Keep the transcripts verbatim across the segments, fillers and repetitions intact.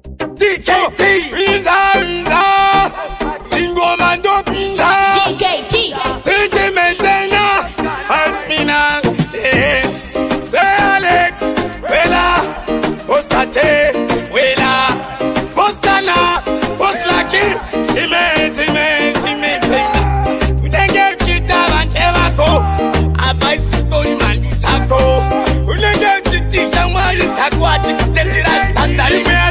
D K T, Rinza, Rinza, Jingo Mando, Rinza, D K T, D J Mentena, Asmina, Say Alex, Vela, Ostate, Wela, Postana, Poslaki, Time, Time, Time, Time. We don't get Kita and Evako, a bicycle manditako. We don't get Chiti, Jamari, Takwati, Telira, Tanda,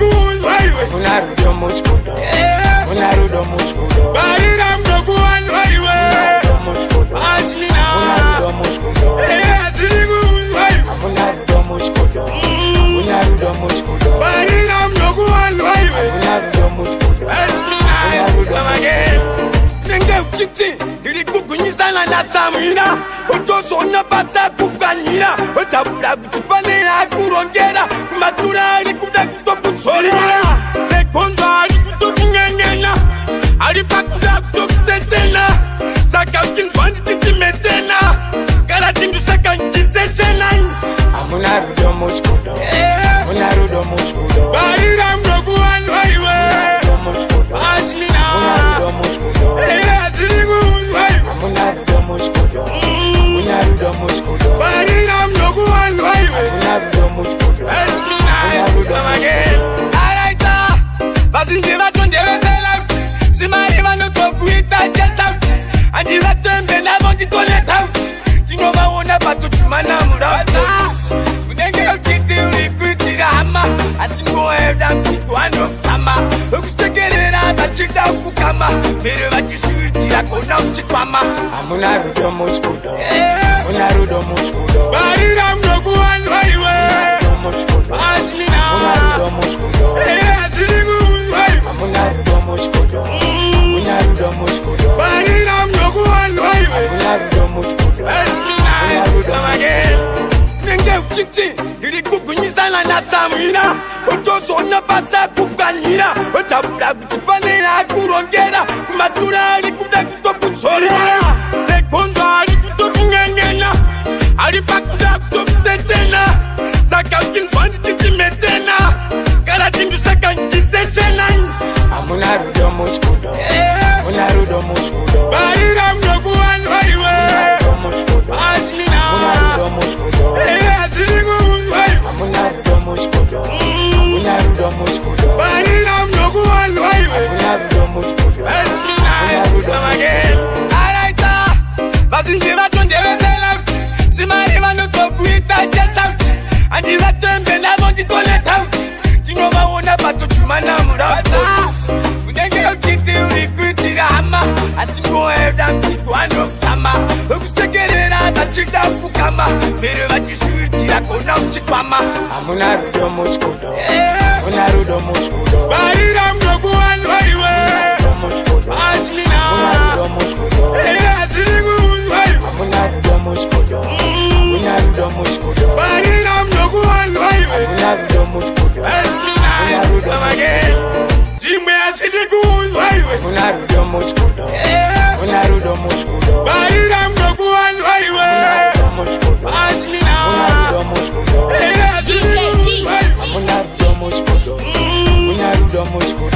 Unarudo muskudo, unarudo muskudo. Baira mdogo anwaiwe, muskudo. Asmina, unarudo muskudo. Eh, tirigu anwaiwe, unarudo muskudo, unarudo muskudo. Baira mdogo anwaiwe, unarudo muskudo. Asmina, unarudo muskudo. Nenge uchiti, diriku kunyizana na samina. Otoso na basa kupanira, otabula kutupanira kurongera, kumatura alikuda kutokusorira. Sekondo alikutokunyengena, alipakuda kutokutetena. Saka ukinzwani titimetena, kala tindu saka njiseshena. Amunarudo muskudo, unarudo muskudo. Baira mdogo anwaiwe, muskudo. Asmina, unarudo muskudo. Eh, tirigu anwaiwe, amunarudo muskudo, unarudo muskudo. Baira mdogo anwaiwe, unarudo muskudo. Asmina, unarudo muskudo. Bazinje batondele sela, simari no tokuita jesa, andi batembe na bondi toilet out. Tinova wona batu chumana murata. Unenge ukiti urikuti rama, asingo evda mtitwano kama. Ukusegerera bachida kukama, mere bachishuti akona uchikwama. Amunarudo muskudo, unarudo muskudo. Baira mdogo anwaiwe, muskudo. Asmina, unarudo muskudo. Amunarudo muskudo, unarudo muskudo. Baira mdogo anwaiwe, unarudo muskudo. Asmina, unarudo muskudo. Nenge uchiti, diriku kunyizana na samina. Otoso na basa kupanira, otabula kutupanira kurongera, kumatura alikuda kutokusorira. Sekondo alikutokunyengena, alipakuda kutokutetena. Saka ukinzwani titimetena, kala tindu saka njiseshena. Amunarudo muskudo, unarudo muskudo. Baira mdogo anwaiwe, muskudo. Asmina, unarudo muskudo. Eh, tirigu anwaiwe, amunarudo muskudo, unarudo muskudo. Baira mdogo anwaiwe, unarudo muskudo. Asmina, unarudo muskudo. Alaita, bazinje batondele sela, simari no tokuita jesa, andi batembe na bondi toilet out. Tinova wona batu chumana murata. Unenge ukiti urikuti rama, asingo evda mtitwano kama. Ukusegerera bachida kukama, mere bachishuti akona uchikwama. Amunarudo muskudo, unarudo muskudo. Baira mdogo anwaiwe, muskudo. Asmina, unarudo muskudo. Eh, tirigu anwaiwe, amunarudo muskudo, unarudo muskudo. Baira mdogo anwaiwe, unarudo muskudo. Asmina, unarudo muskudo. Jimwe achitigu anwaiwe, unarudo muskudo, unarudo muskudo. Baira mdogo anwaiwe, muskudo. Asmina, unarudo muskudo. D K T, unarudo muskudo, unarudo muskudo.